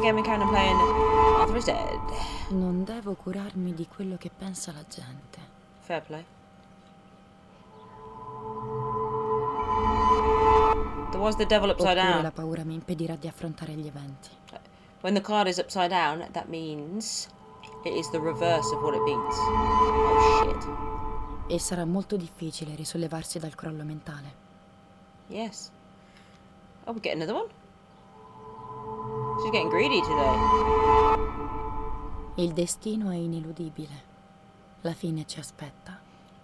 again, we're kind of playing Arthur is Dead. Non devo curarmi di quello che pensa la gente. Fair play. There was the devil upside Oppure down. la paura mi impedirà di affrontare gli eventi. When the card is upside down, that means it is the reverse of what it means. Oh shit. E sarà molto difficile risollevarsi dal crollo mentale. Yes. Oh, we get another one? She's getting greedy today. Il destino è ineludibile. La fine ci aspetta.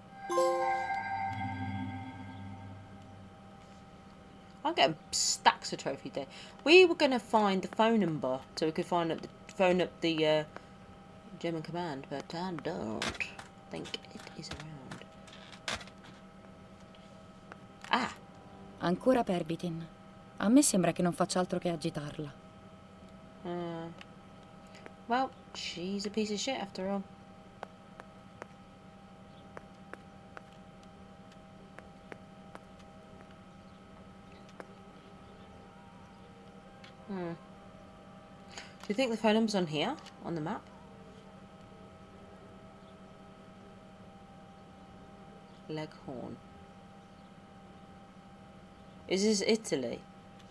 I'm getting stacks of trophies there. We were going to find the phone number so we could phone up the German command, but I don't think it is around. Ah! Ancora Perbitin. A me sembra che non faccia altro che agitarla. Well, she's a piece of shit after all. Do you think the phone number's on here, on the map? Leghorn. Is this Italy?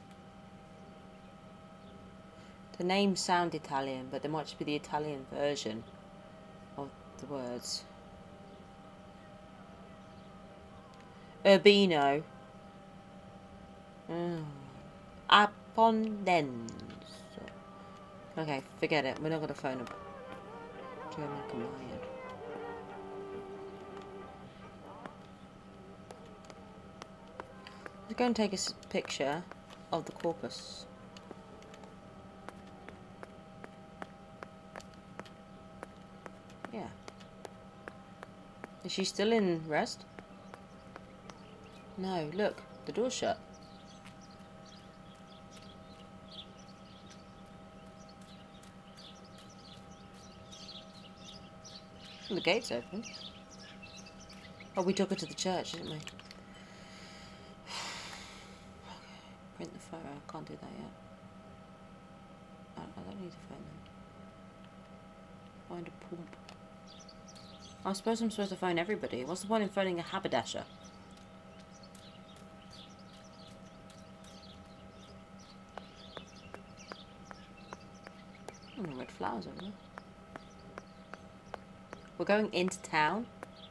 The names sound Italian, but there might just be the Italian version of the words. Urbino. Appondenza. Okay, forget it. We're not going to phone him. German command. Let's go and take a picture of the corpus. Yeah. Is she still in rest? No, look. The door's shut. The gate's open. Oh, we took her to the church, didn't we? Okay. Print the photo. I can't do that yet. I don't need to phone them. Find a pump. I suppose I'm supposed to phone everybody. What's the point in phoning a haberdasher? Oh, no red flowers over there. We're going into town.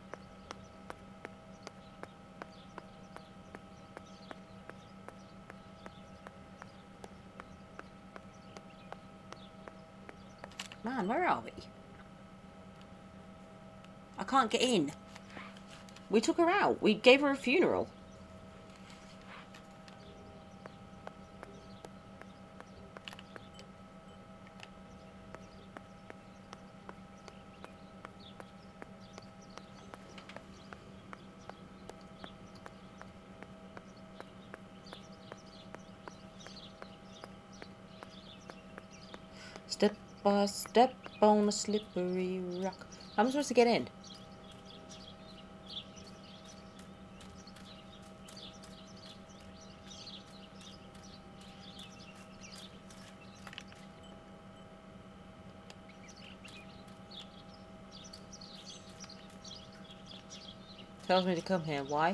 Man, where are we? I can't get in. We took her out. We gave her a funeral. Step by step on a slippery rock. How am I supposed to get in? Tells me to come here. Why?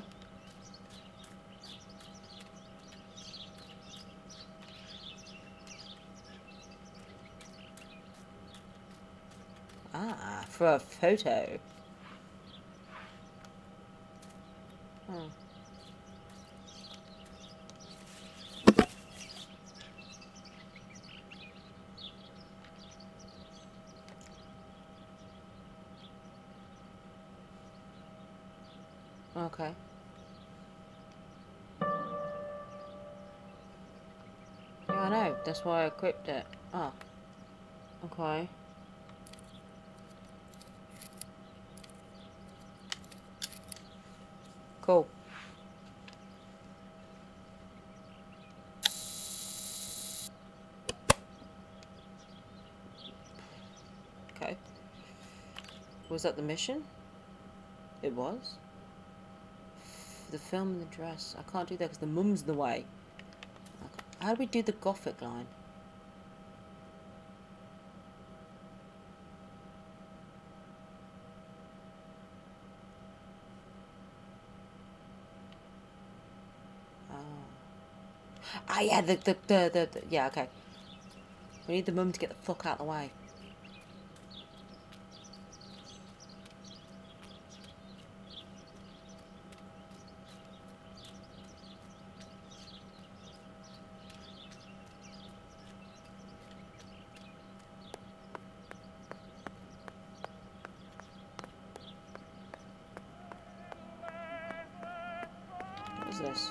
Ah, for a photo. Hmm. Okay. Yeah, I know. That's why I equipped it. Oh. Okay. Cool. Okay. Was that the mission? It was? The film and the dress. I can't do that because the mum's in the way. How do we do the gothic line? Ah, yeah, yeah, okay. We need the mum to get the fuck out of the way. What is this?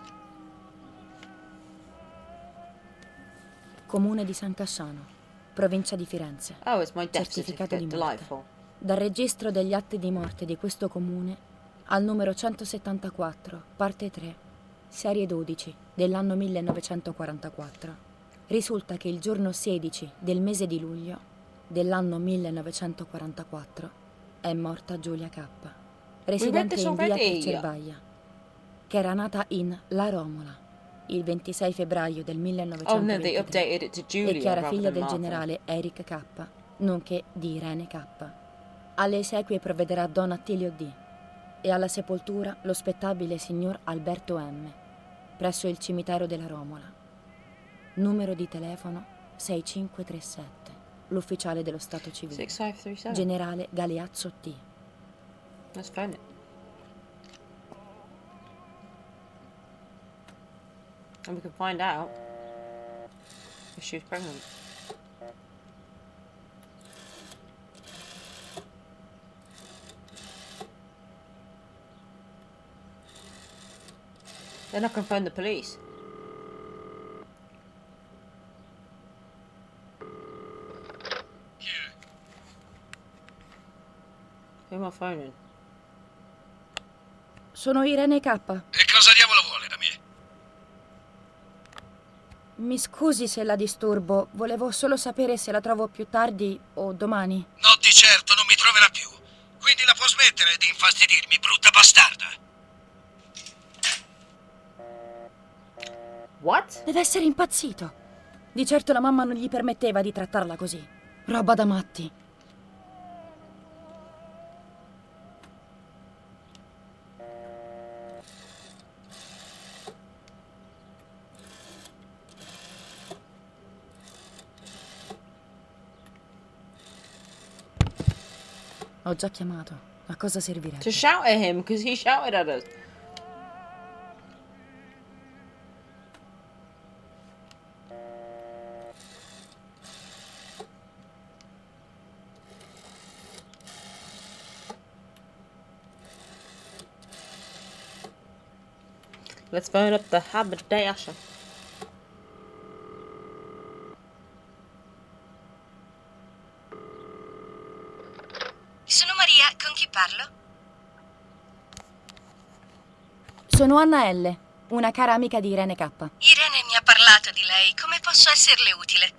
Comune di San Casciano, provincia di Firenze. Oh, it's my death Certificato certificate. di morte. Delightful. Dal registro degli atti di morte di questo comune al numero 174, parte 3, serie 12, dell'anno 1944, risulta che il giorno 16 del mese di luglio dell'anno 1944 è morta Giulia K., residente in via Cervaia, che era nata in La Romola il 26 febbraio del Oh no, they 1923 updated it to Julia e che era rather figlia than del Martha. generale Eric K., nonché di Irene K. Alle esequie provvederà Don Attilio D. e alla sepoltura lo spettabile signor Alberto M. presso il cimitero della Romola. Numero di telefono 6537, l'ufficiale dello Stato civile. 6537. Generale Galeazzo T. Let's phone it. And we can find out if she was pregnant. Then I can phone the police. Who am I phoning? Sono Irene K. E cosa diavolo vuole da me? Mi scusi se la disturbo, volevo solo sapere se la trovo più tardi o domani. No, di certo non mi troverà più. Quindi la può smettere di infastidirmi, brutta bastarda. What? Deve essere impazzito. Di certo la mamma non gli permetteva di trattarla così. Roba da matti. Ho già chiamato. A cosa servirebbe? To shout at him because he shouted at us. Let's phone up the haberdasher. Sono Maria, con chi parlo? Sono Anna L., una cara amica di Irene K. Irene mi ha parlato di lei, come posso esserle utile?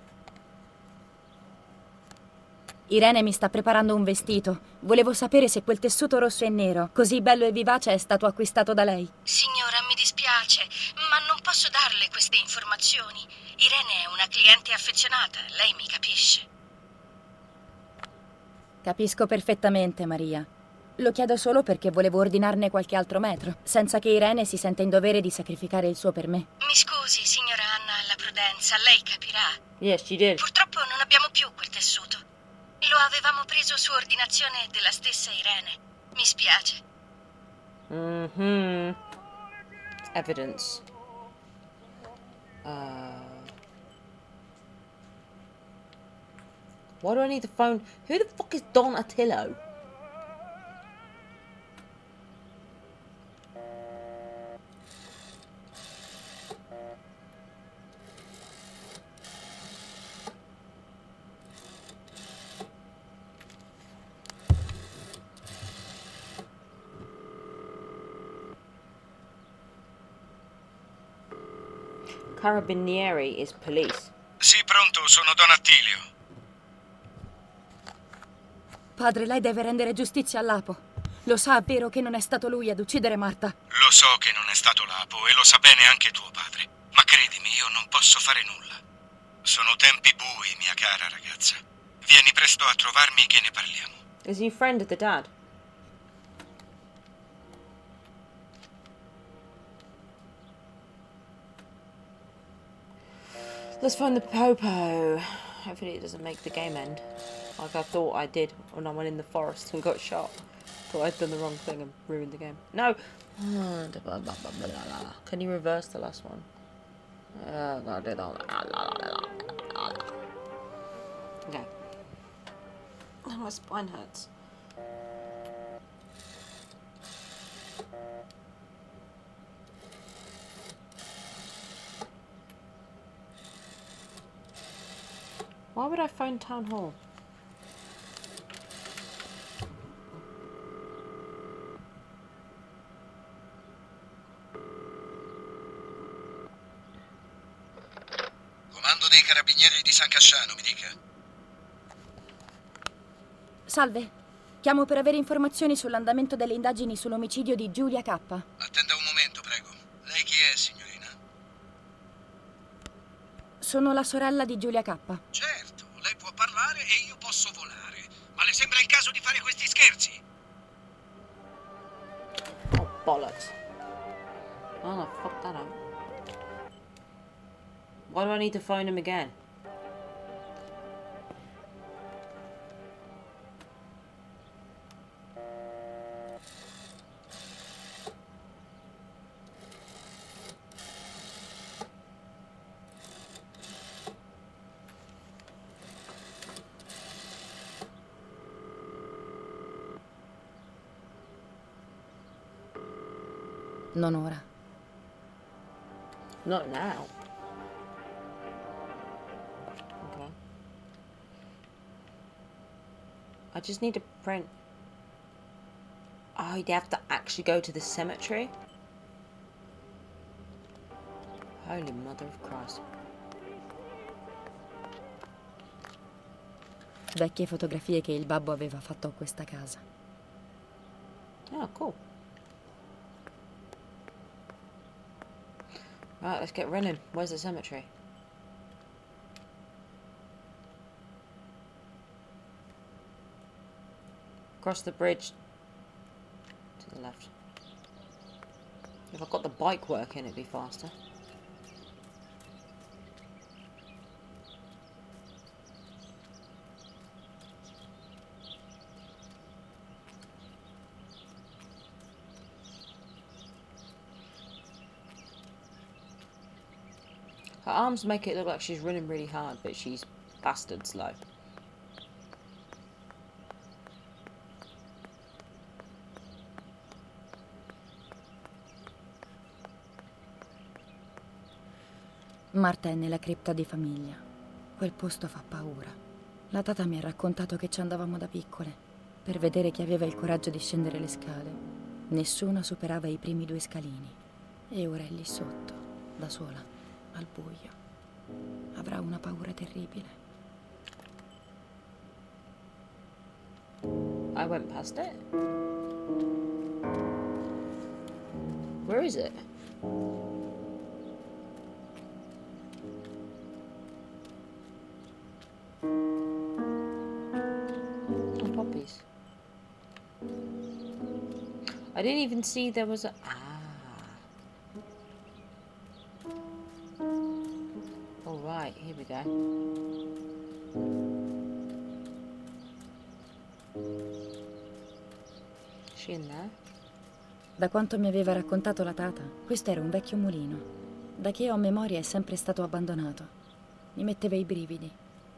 Irene mi sta preparando un vestito. Volevo sapere se quel tessuto rosso e nero, così bello e vivace, è stato acquistato da lei. Signora, mi dispiace, ma non posso darle queste informazioni. Irene è una cliente affezionata, lei mi capisce. Capisco perfettamente, Maria. Lo chiedo solo perché volevo ordinarne qualche altro metro, senza che Irene si senta in dovere di sacrificare il suo per me. Mi scusi, signora Anna alla Prudenza, lei capirà. Yes, she did. Purtroppo non abbiamo più quel tessuto. Lo avevamo preso su ordinazione della stessa Irene. Mi spiace. Mm-hmm. Evidence. Why do I need to phone? Who the fuck is Don Attilio? Carabinieri is police. Sì, pronto, sono Don Attilio. Padre, lei deve rendere giustizia all'Apo. Lo sa, vero, che non è stato lui ad uccidere Marta? Lo so che non è stato Lapo e lo sa bene anche tuo padre. Ma credimi, io non posso fare nulla. Sono tempi bui, mia cara ragazza. Vieni presto a trovarmi che ne parliamo. Is he a friend of the dad? Let's find the Popo. Hopefully it doesn't make the game end. Like I thought I did when I went in the forest and got shot. Thought I'd done the wrong thing and ruined the game. No! Can you reverse the last one? Okay. Oh, my spine hurts. Why would I phone Town Hall? Comando dei Carabinieri di San Casciano, mi dica. Salve. Chiamo per avere informazioni sull'andamento delle indagini sull'omicidio di Giulia K. Attenda un momento, prego. Lei chi è, signorina? Sono la sorella di Giulia K. Certo, lei può parlare e io posso volare. Ma le sembra il caso di fare questi scherzi? Oh, bollocks. Oh, no, fuck that up. Why do I need to phone him again? Non ora. Not now. Okay. I just need to print. Oh, you'd have to actually go to the cemetery? Holy mother of Christ. Vecchie fotografie che il babbo aveva fatto a questa casa. Oh, cool. Right, let's get running. Where's the cemetery? Cross the bridge to the left. If I got the bike working, it'd be faster. Her arms make it look like she's running really hard, but she's bastard slow. Marta è nella cripta di famiglia. Quel posto fa paura. La tata mi ha raccontato che ci andavamo da piccole, per vedere chi aveva il coraggio di scendere le scale. Nessuna superava i primi 2 scalini. E ora è lì sotto, da sola, al buio. Avrà una paura terribile. I went past it. Where is it? Oh, poppies. I didn't even see there was a... All right, here we go. Is she in there? Da quanto mi aveva raccontato la tata, questo era un vecchio mulino. Da che ho memoria è sempre stato abbandonato. Mi metteva i brividi.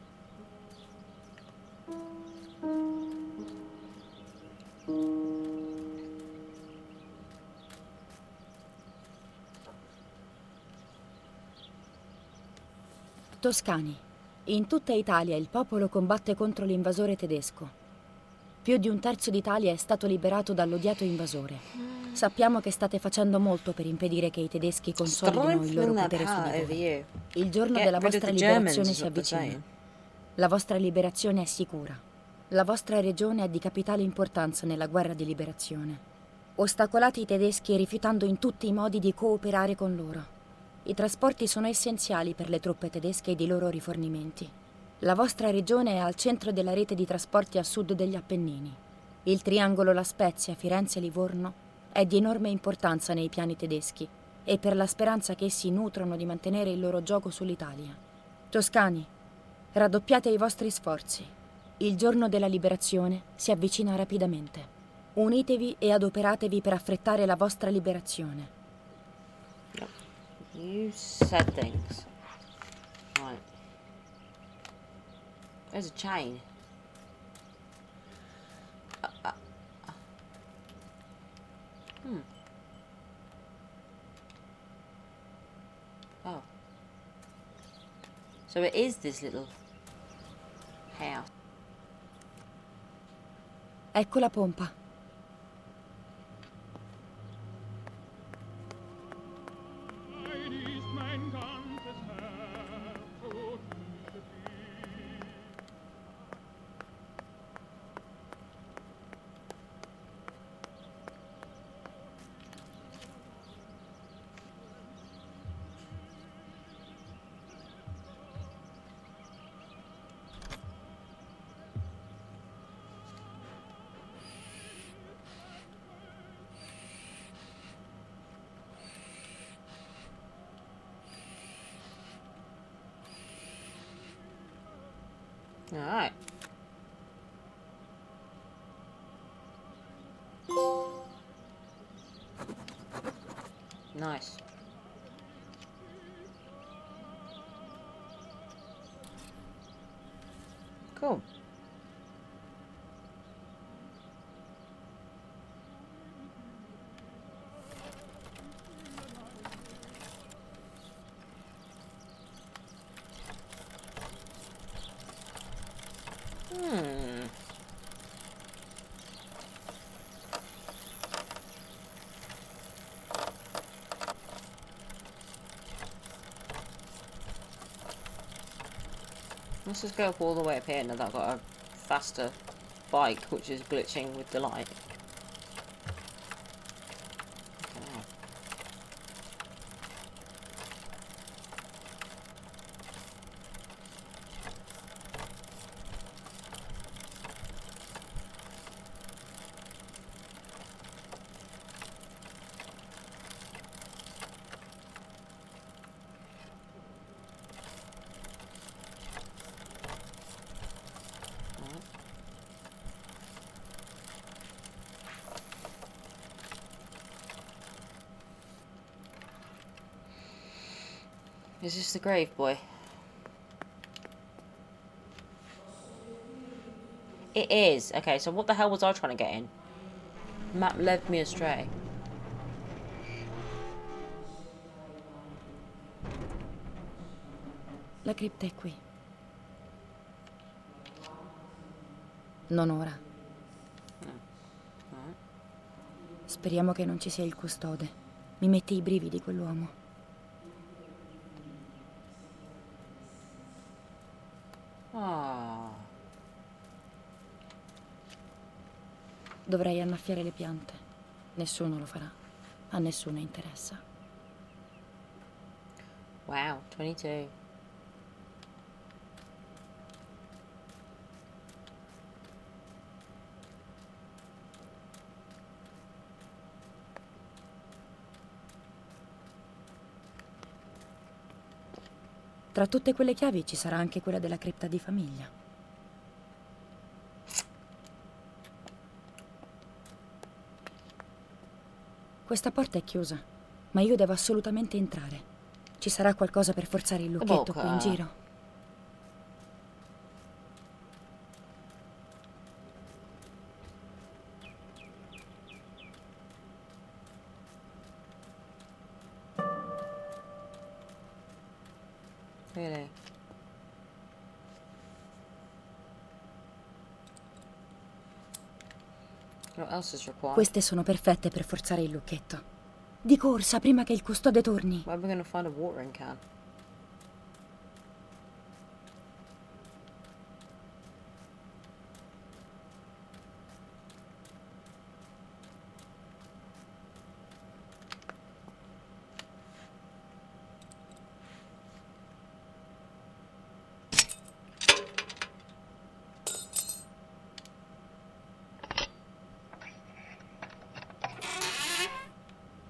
Toscani. In tutta Italia il popolo combatte contro l'invasore tedesco. Più di 1/3 d'Italia è stato liberato dall'odiato invasore. Sappiamo che state facendo molto per impedire che i tedeschi consolidino il loro potere su di voi. Il giorno della vostra liberazione si avvicina. La vostra liberazione è sicura. La vostra regione è di capitale importanza nella guerra di liberazione. Ostacolate i tedeschi rifiutando in tutti i modi di cooperare con loro. I trasporti sono essenziali per le truppe tedesche ed i loro rifornimenti. La vostra regione è al centro della rete di trasporti a sud degli Appennini. Il triangolo La Spezia, Firenze e Livorno è di enorme importanza nei piani tedeschi e per la speranza che essi nutrono di mantenere il loro gioco sull'Italia. Toscani, raddoppiate i vostri sforzi. Il giorno della liberazione si avvicina rapidamente. Unitevi e adoperatevi per affrettare la vostra liberazione. You said things. Right. There's a chain. Oh. So it is this little house. Ecco la pompa. Alright. Nice. Cool. Let's just go all the way up here now that I've got a faster bike which is glitching with the light. Okay. Is this the grave, boy? It is. Okay, so what the hell was I trying to get in? Map led me astray. La cripta è qui. Non ora. Speriamo che non ci sia il custode. Mi mette i brividi quell'uomo. Ah. Dovrei annaffiare le piante. Nessuno lo farà. A nessuno interessa. Wow, 22. Tra tutte quelle chiavi ci sarà anche quella della cripta di famiglia. Questa porta è chiusa, ma io devo assolutamente entrare. Ci sarà qualcosa per forzare il lucchetto qui in giro? Really? What else is required? Queste sono perfette per forzare il lucchetto. Di corsa, prima che il custode torni. Where are we going to find a watering can?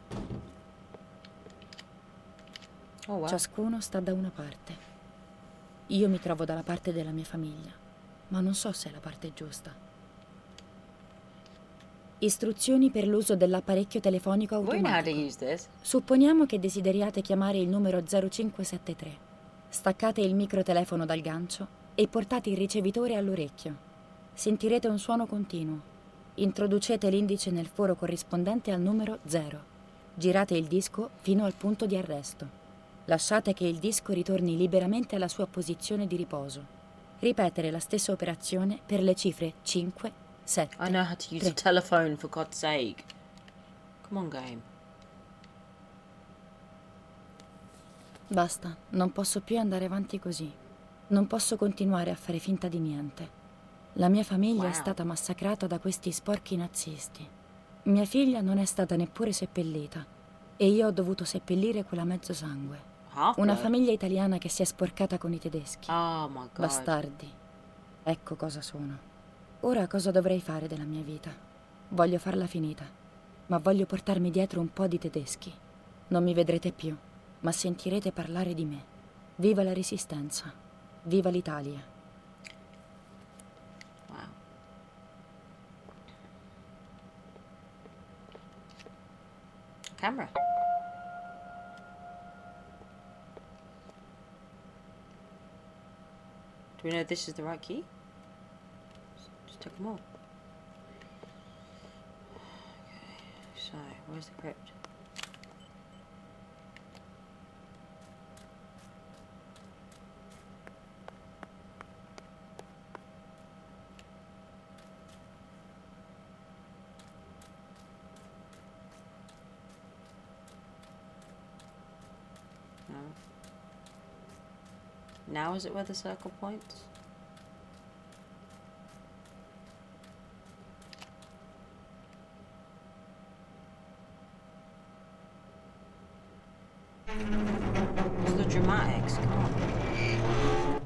Oh, wow. Ciascuno sta da una parte. Io mi trovo dalla parte della mia famiglia, ma non so se è la parte giusta. Istruzioni per l'uso dell'apparecchio telefonico We know how to automatico. use this. Supponiamo che desideriate chiamare il numero 0573. Staccate il microtelefono dal gancio e portate il ricevitore all'orecchio. Sentirete un suono continuo. Introducete l'indice nel foro corrispondente al numero 0. Girate il disco fino al punto di arresto. Lasciate che il disco ritorni liberamente alla sua posizione di riposo. Ripetere la stessa operazione per le cifre 5, 7, I know how to use a 3. telephone, for God's sake. Come on, game. Basta, non posso più andare avanti così. Non posso continuare a fare finta di niente. La mia famiglia è Wow. stata massacrata da questi sporchi nazisti. Mia figlia non è stata neppure seppellita e io ho dovuto seppellire quella mezzo sangue. Half Una blood. famiglia italiana che si è sporcata con i tedeschi. Oh my God. Bastardi. Ecco cosa sono. Ora cosa dovrei fare della mia vita? Voglio farla finita, ma voglio portarmi dietro un po' di tedeschi. Non mi vedrete più, ma sentirete parlare di me. Viva la Resistenza. Viva l'Italia. Wow. Camera. Do we know if this is the right key? Just take them all. Okay, so where's the crypt? No. Now is it where the circle points? It's the dramatics, come on.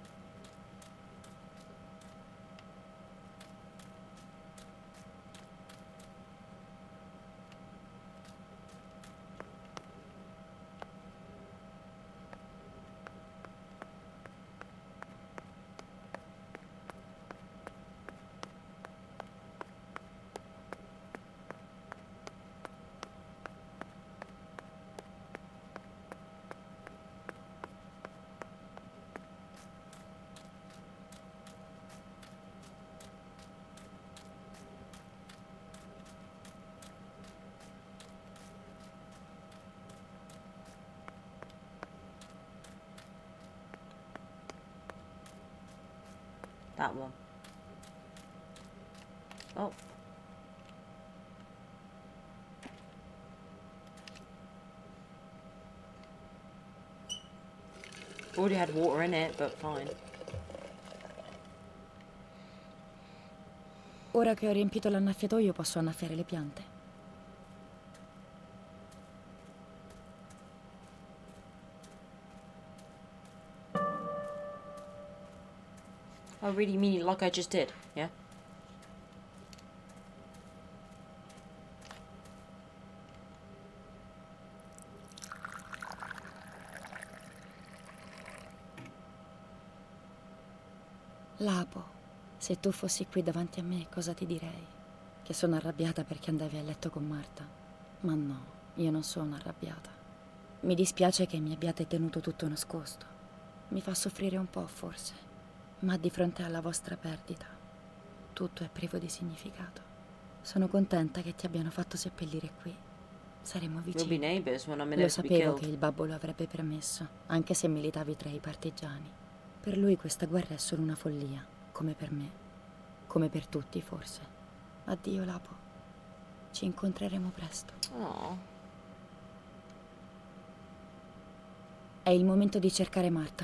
That one. Oh. Already had water in it, but fine. Ora che ho riempito l'annaffiatoio posso annaffiare le piante. Oh, really? You mean it like I just did? Yeah? Lapo, se tu fossi qui davanti a me, cosa ti direi? Che sono arrabbiata perché andavi a letto con Marta. Ma no, io non sono arrabbiata. Mi dispiace che mi abbiate tenuto tutto nascosto. Mi fa soffrire un po', forse. Ma di fronte alla vostra perdita, tutto è privo di significato. Sono contenta che ti abbiano fatto seppellire qui. Saremo We'll be vicini. neighbours when I'm Lo meant to be sapevo killed. che il babbo lo avrebbe permesso, anche se militavi tra i partigiani. Per lui questa guerra è solo una follia, come per me, come per tutti forse. Addio, Lapo. Ci incontreremo presto. Oh. È il momento di cercare Marta.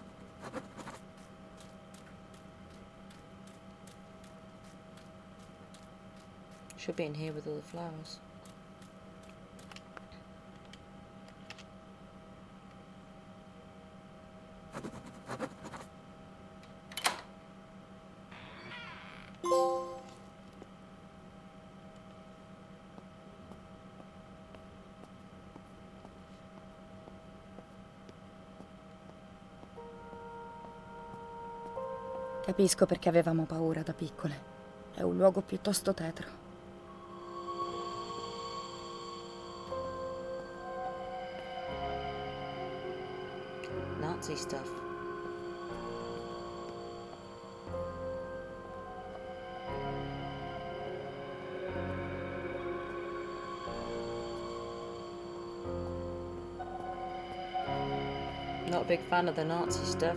Should be in here with all the flowers. Capisco perché avevamo paura da piccole. È un luogo piuttosto tetro. Nazi stuff. Not a big fan of the Nazi stuff.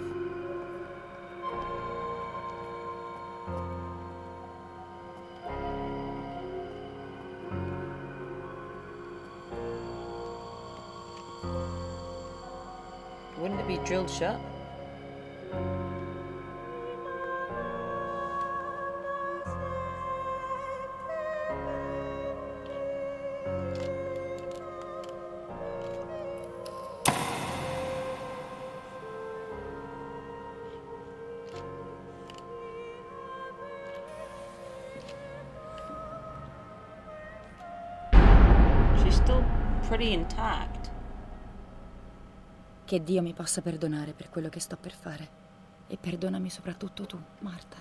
Wouldn't it be drilled shut? She's still pretty intact. Che Dio mi possa perdonare per quello che sto per fare. E perdonami soprattutto tu, Marta.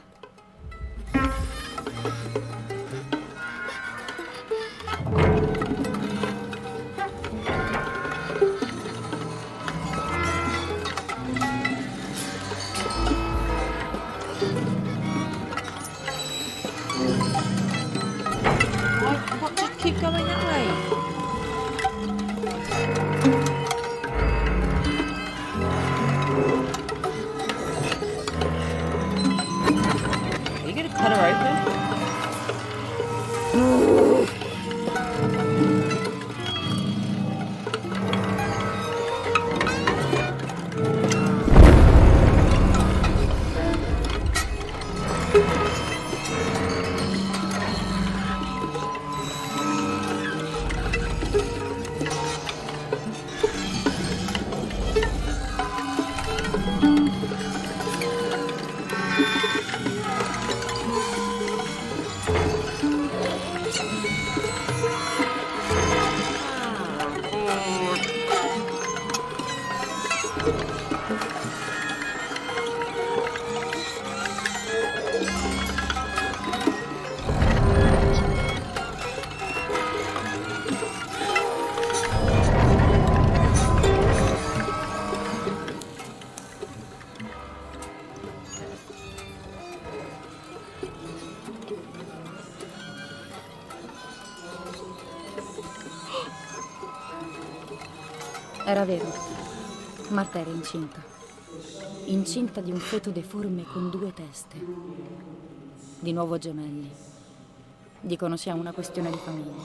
What just keep going that way? Are you gonna cut her open? Era vero. Marta era incinta. Incinta di un feto deforme con 2 teste. Di nuovo gemelli. Dicono sia una questione di famiglia.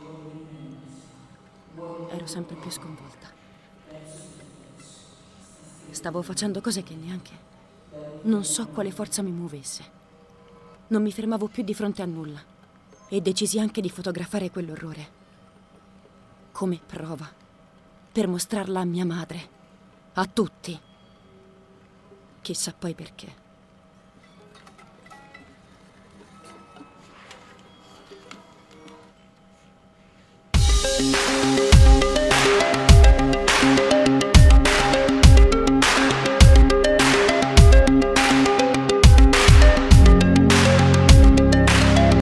Ero sempre più sconvolta. Stavo facendo cose che neanche... Non so quale forza mi muovesse. Non mi fermavo più di fronte a nulla. E decisi anche di fotografare quell'orrore. Come prova. Per mostrarla a mia madre. A tutti. Chissà poi perché.